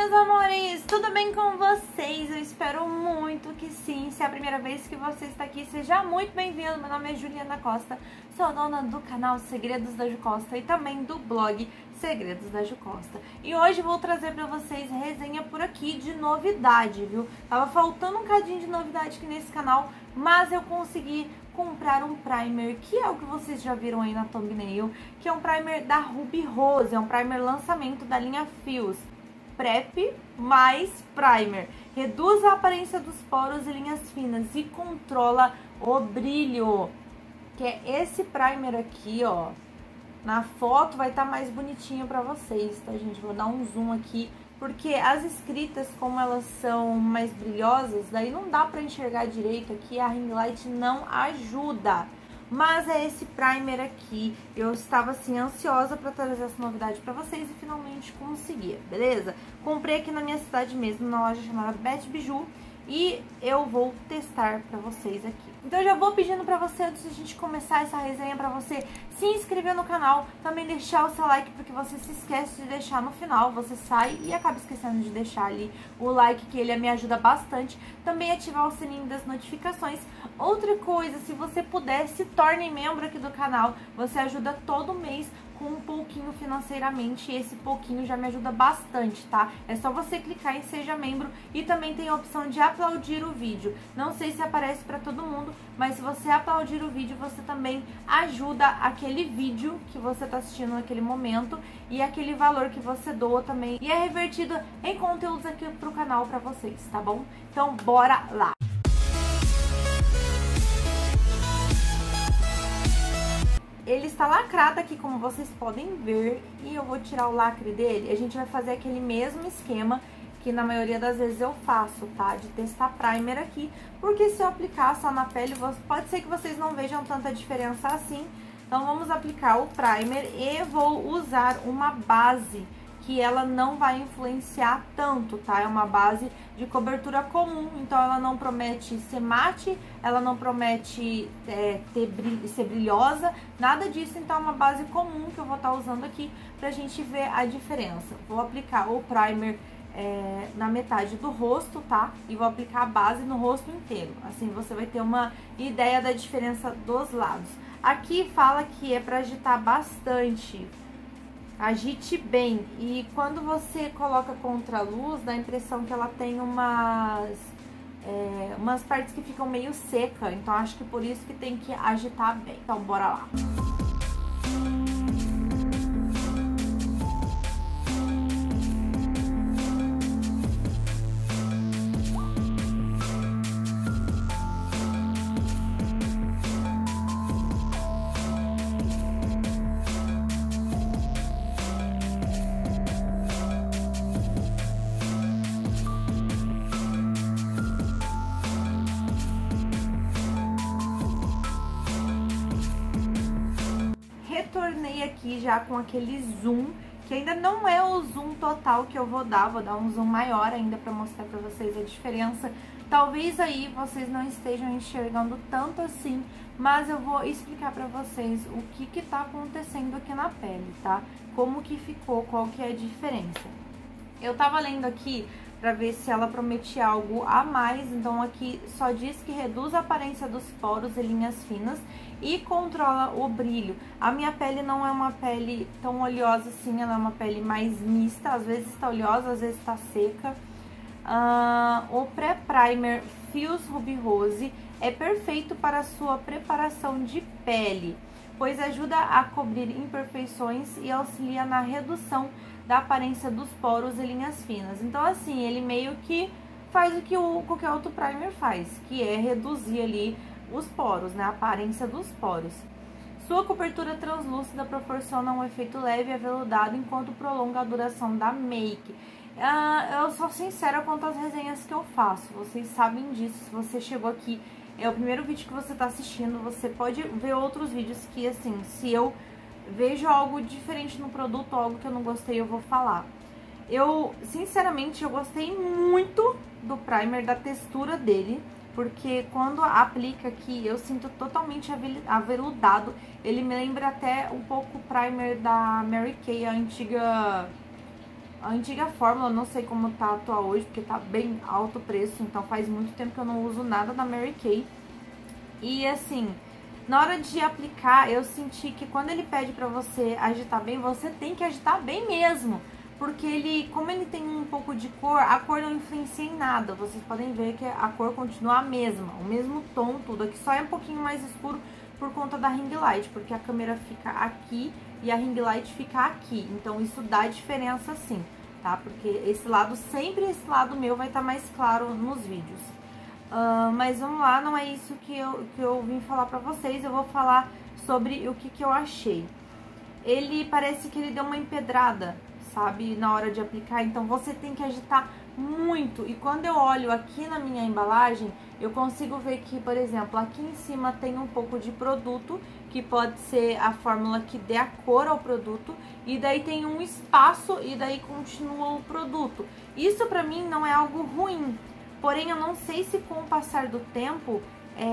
meus amores, tudo bem com vocês? Eu espero muito que sim. Se é a primeira vez que você está aqui, seja muito bem-vindo. Meu nome é Juliana Costa, sou dona do canal Segredos da Ju Costa e também do blog Segredos da Ju Costa. E hoje vou trazer pra vocês resenha por aqui de novidade, viu? Tava faltando um cadinho de novidade aqui nesse canal, mas eu consegui comprar um primer, que é o que vocês já viram aí na thumbnail, que é um primer da Ruby Rose, é um primer lançamento da linha Fios. Prep mais primer. Reduz a aparência dos poros e linhas finas e controla o brilho. Que é esse primer aqui, ó. Na foto vai estar mais bonitinho pra vocês, tá, gente? Vou dar um zoom aqui, porque as escritas, como elas são mais brilhosas, daí não dá pra enxergar direito aqui, a ring light não ajuda. Mas é esse primer aqui, eu estava assim ansiosa para trazer essa novidade para vocês e finalmente consegui, beleza? Comprei aqui na minha cidade mesmo, na loja chamada Beth Biju, e eu vou testar para vocês aqui. Então eu já vou pedindo para você, antes de a gente começar essa resenha, para você se inscrever no canal, também deixar o seu like, porque você se esquece de deixar no final, você sai e acaba esquecendo de deixar ali o like, que ele me ajuda bastante. Também ativar o sininho das notificações. Outra coisa, se você puder, se torne membro aqui do canal, você ajuda todo mês com um pouquinho financeiramente, e esse pouquinho já me ajuda bastante, tá? É só você clicar em seja membro e também tem a opção de aplaudir o vídeo. Não sei se aparece pra todo mundo, mas se você aplaudir o vídeo, você também ajuda aquele vídeo que você tá assistindo naquele momento, e aquele valor que você doa também, e é revertido em conteúdos aqui pro canal pra vocês, tá bom? Então bora lá! Ele está lacrado aqui, como vocês podem ver, e eu vou tirar o lacre dele. A gente vai fazer aquele mesmo esquema que na maioria das vezes eu faço, tá? De testar primer aqui, porque se eu aplicar só na pele, pode ser que vocês não vejam tanta diferença assim. Então vamos aplicar o primer e vou usar uma base que ela não vai influenciar tanto, tá? É uma base de cobertura comum, então ela não promete ser mate, ela não promete ser brilhosa, nada disso. Então é uma base comum que eu vou estar usando aqui pra gente ver a diferença. Vou aplicar o primer na metade do rosto, tá? E vou aplicar a base no rosto inteiro, assim você vai ter uma ideia da diferença dos lados. Aqui fala que é pra agitar bastante. Agite bem, e quando você coloca contra a luz, dá a impressão que ela tem umas partes que ficam meio seca, então acho que por isso que tem que agitar bem. Então bora lá! Retornei aqui já com aquele zoom, que ainda não é o zoom total que eu vou dar um zoom maior ainda pra mostrar pra vocês a diferença. Talvez aí vocês não estejam enxergando tanto assim, mas eu vou explicar pra vocês o que tá acontecendo aqui na pele, tá? Como que ficou, qual que é a diferença. Eu tava lendo aqui pra ver se ela prometia algo a mais, então aqui só diz que reduz a aparência dos poros e linhas finas e controla o brilho. A minha pele não é uma pele tão oleosa assim, ela é uma pele mais mista, às vezes tá oleosa, às vezes tá seca. O pré-primer Fios Ruby Rose é perfeito para a sua preparação de pele, pois ajuda a cobrir imperfeições e auxilia na redução da aparência dos poros e linhas finas. Então assim, ele meio que faz o que qualquer outro primer faz, que é reduzir ali os poros, né, a aparência dos poros. Sua cobertura translúcida proporciona um efeito leve e aveludado enquanto prolonga a duração da make. Eu sou sincera quanto às resenhas que eu faço, vocês sabem disso. Se você chegou aqui, é o primeiro vídeo que você tá assistindo, você pode ver outros vídeos que, assim, se eu vejo algo diferente no produto, algo que eu não gostei, eu vou falar. Sinceramente, eu gostei muito do primer, da textura dele, porque quando aplica aqui, eu sinto totalmente aveludado. Ele me lembra até um pouco o primer da Mary Kay, a antiga a antiga fórmula, não sei como tá atual hoje, porque tá bem alto o preço, então faz muito tempo que eu não uso nada da Mary Kay. E assim, na hora de aplicar, eu senti que quando ele pede pra você agitar bem, você tem que agitar bem mesmo. Porque ele, como ele tem um pouco de cor, a cor não influencia em nada. Vocês podem ver que a cor continua a mesma, o mesmo tom, tudo. Aqui só é um pouquinho mais escuro por conta da ring light, porque a câmera fica aqui e a ring light fica aqui. Então isso dá diferença sim, tá? Porque esse lado, sempre esse lado meu vai estar mais claro nos vídeos. Mas vamos lá, não é isso que eu vim falar pra vocês. Eu vou falar sobre o que eu achei. Ele parece que ele deu uma empedrada, sabe, na hora de aplicar, então você tem que agitar muito. E quando eu olho aqui na minha embalagem, eu consigo ver que, por exemplo, aqui em cima tem um pouco de produto, que pode ser a fórmula que dê a cor ao produto, e daí tem um espaço e daí continua o produto. Isso pra mim não é algo ruim, porém eu não sei se com o passar do tempo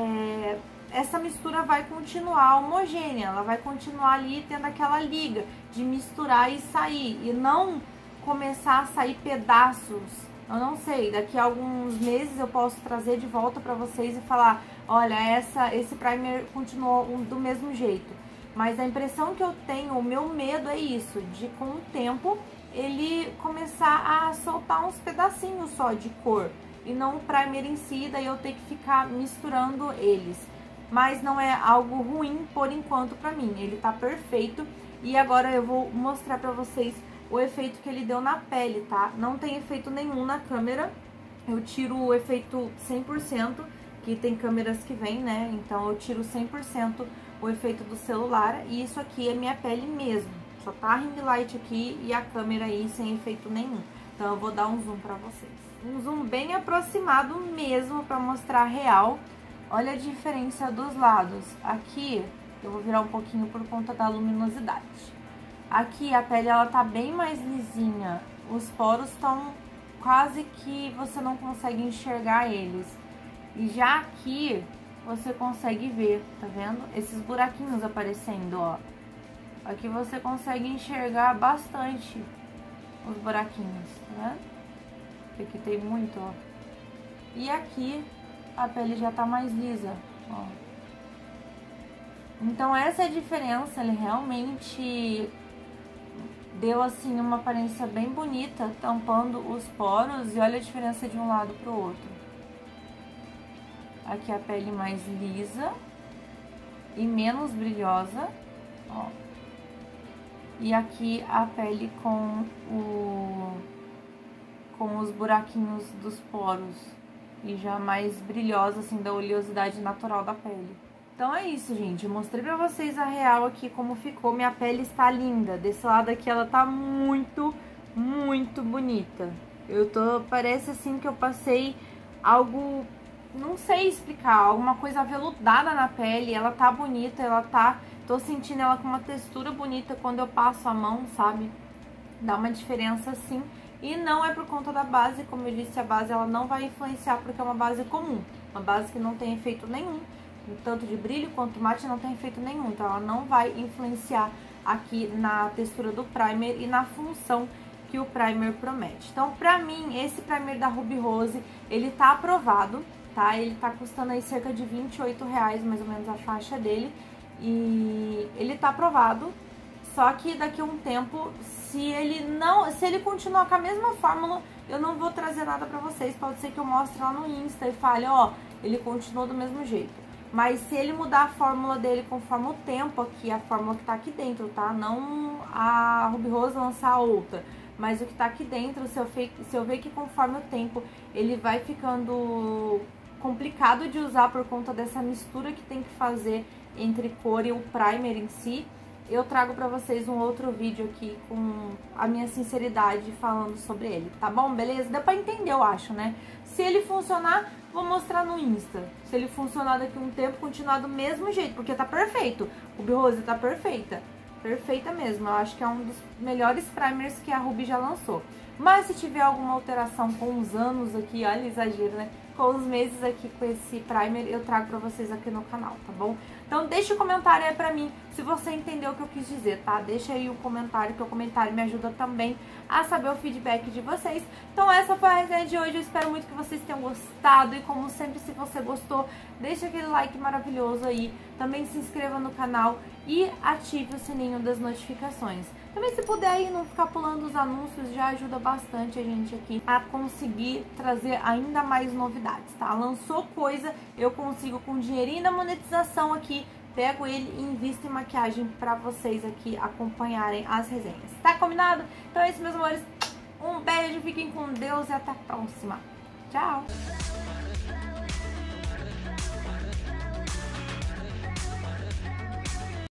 essa mistura vai continuar homogênea, ela vai continuar ali tendo aquela liga de misturar e sair, e não começar a sair pedaços. Eu não sei, daqui a alguns meses eu posso trazer de volta pra vocês e falar, olha, esse primer continuou do mesmo jeito. Mas a impressão que eu tenho, o meu medo é isso, de com o tempo ele começar a soltar uns pedacinhos só de cor, e não o primer em si, daí eu ter que ficar misturando eles. Mas não é algo ruim por enquanto pra mim, ele tá perfeito. E agora eu vou mostrar pra vocês o efeito que ele deu na pele, tá? Não tem efeito nenhum na câmera, eu tiro o efeito 100%, que tem câmeras que vem, né? Então eu tiro 100% o efeito do celular, e isso aqui é minha pele mesmo. Só tá a ring light aqui e a câmera aí sem efeito nenhum. Então eu vou dar um zoom pra vocês. Um zoom bem aproximado mesmo pra mostrar real. Olha a diferença dos lados. Aqui, eu vou virar um pouquinho por conta da luminosidade. Aqui a pele ela tá bem mais lisinha. Os poros estão quase que você não consegue enxergar eles. E já aqui você consegue ver, tá vendo? Esses buraquinhos aparecendo, ó. Aqui você consegue enxergar bastante os buraquinhos, tá vendo? Aqui tem muito, ó. E aqui a pele já tá mais lisa, ó. Então essa é a diferença, ele realmente deu assim uma aparência bem bonita, tampando os poros, e olha a diferença de um lado pro outro. Aqui a pele mais lisa e menos brilhosa, ó. E aqui a pele com os buraquinhos dos poros e já mais brilhosa, assim, da oleosidade natural da pele. Então é isso, gente. Eu mostrei pra vocês a real aqui como ficou. Minha pele está linda. Desse lado aqui ela tá muito, muito bonita. Parece assim que eu passei algo, não sei explicar, alguma coisa aveludada na pele. Ela tá bonita, tô sentindo ela com uma textura bonita quando eu passo a mão, sabe? Dá uma diferença sim. E não é por conta da base, como eu disse, a base ela não vai influenciar porque é uma base comum. Uma base que não tem efeito nenhum, tanto de brilho quanto mate não tem efeito nenhum. Então ela não vai influenciar aqui na textura do primer e na função que o primer promete. Então pra mim, esse primer da Ruby Rose, ele tá aprovado, tá? Ele tá custando aí cerca de R$28, mais ou menos a faixa dele. E ele tá aprovado, só que daqui a um tempo, se ele continuar com a mesma fórmula, eu não vou trazer nada pra vocês. Pode ser que eu mostre lá no Insta e fale, ó, ele continuou do mesmo jeito. Mas se ele mudar a fórmula dele conforme o tempo aqui, a fórmula que tá aqui dentro, tá? Não a Ruby Rose lançar outra, mas o que tá aqui dentro, se eu ver que conforme o tempo ele vai ficando complicado de usar por conta dessa mistura que tem que fazer entre cor e o primer em si, eu trago pra vocês um outro vídeo aqui com a minha sinceridade falando sobre ele, tá bom? Beleza? Deu pra entender, eu acho, né? Se ele funcionar, vou mostrar no Insta. Se ele funcionar daqui a um tempo, continuar do mesmo jeito, porque tá perfeito. O Ruby Rose tá perfeita. Perfeita mesmo. Eu acho que é um dos melhores primers que a Ruby já lançou. Mas se tiver alguma alteração com os anos aqui, olha, exagero, né? com os meses aqui com esse primer, eu trago pra vocês aqui no canal, tá bom? Então deixa um comentário aí pra mim se você entendeu o que eu quis dizer, tá? Deixa aí um comentário, que o comentário me ajuda também a saber o feedback de vocês. Então essa foi a resenha de hoje, eu espero muito que vocês tenham gostado. E como sempre, se você gostou, deixa aquele like maravilhoso aí. Também se inscreva no canal e ative o sininho das notificações. Também, se puder aí não ficar pulando os anúncios, já ajuda bastante a gente aqui a conseguir trazer ainda mais novidades, tá? Lançou coisa, eu consigo com dinheirinho da monetização aqui, pego ele e invisto em maquiagem pra vocês aqui acompanharem as resenhas. Tá combinado? Então é isso, meus amores. Um beijo, fiquem com Deus e até a próxima. Tchau!